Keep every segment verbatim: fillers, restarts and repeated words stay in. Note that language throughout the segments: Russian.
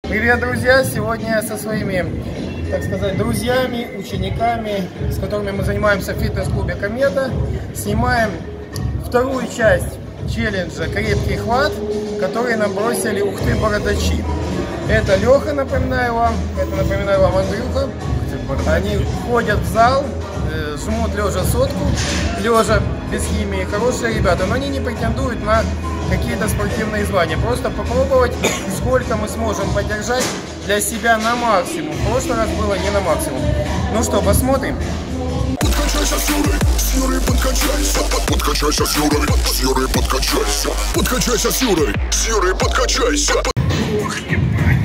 Привет, друзья! Сегодня я со своими, так сказать, друзьями, учениками, с которыми мы занимаемся в фитнес-клубе «Комета», снимаем вторую часть челленджа «Крепкий хват», который нам бросили ухты-бородачи. Это Леха, напоминаю вам, это, напоминаю вам, Андрюха. Они ходят в зал, жмут лежа сотку, лежа без химии. Хорошие ребята, но они не претендуют на какие-то спортивные звания. Просто попробовать, сколько мы сможем поддержать для себя на максимум. В прошлый раз было не на максимум. Ну что, посмотрим. Подкачайся с Юрой, с Юрой подкачайся. Подкачайся с Юрой, с Юрой подкачайся. Подкачайся с Юрой, с Юрой подкачайся. Ох, ебать.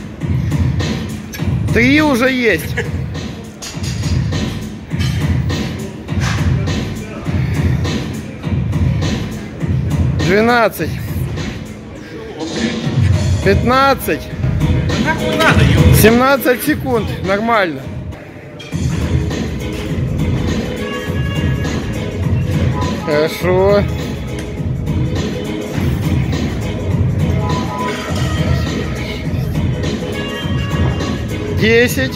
Три уже есть. Двенадцать. Пятнадцать. Семнадцать секунд. Нормально. Хорошо. Десять.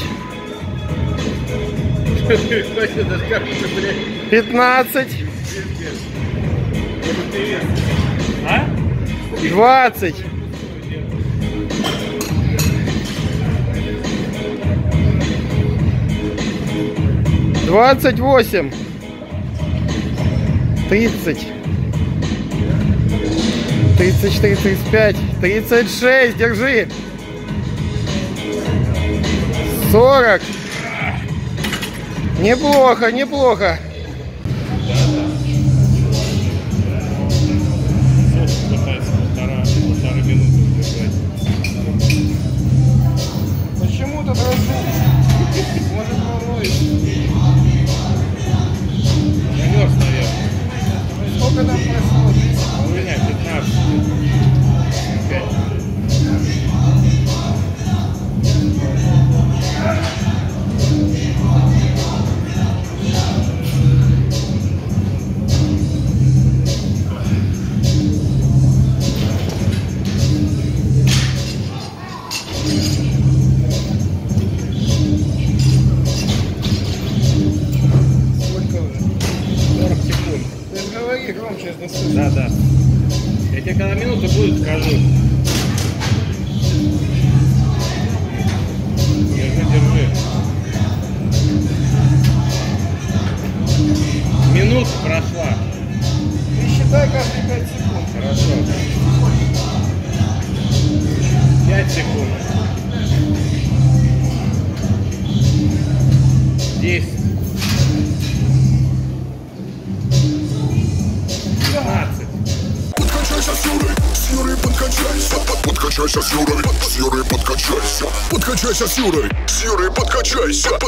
Пятнадцать. Двадцать. Двадцать восемь. Тридцать. Тридцать четыре, тридцать пять. Тридцать шесть. Держи. Сорок. Неплохо, неплохо. Почему-то дрожу. Может, волнуюсь. Замерз, наверное. Сколько там прошло? У меня пятнадцать. пять. Громче, если Да, да. Я тебе когда минута будет, скажу. Держи, держи. Минута прошла. Ты считай каждые пять секунд. Хорошо. пять секунд. десять. Подкачайся с Юрой, с Юрой подкачайся. Подкачайся с Юрой, с Юрой подкачайся. Подкачайся с Юрой, с Юрой подкачайся.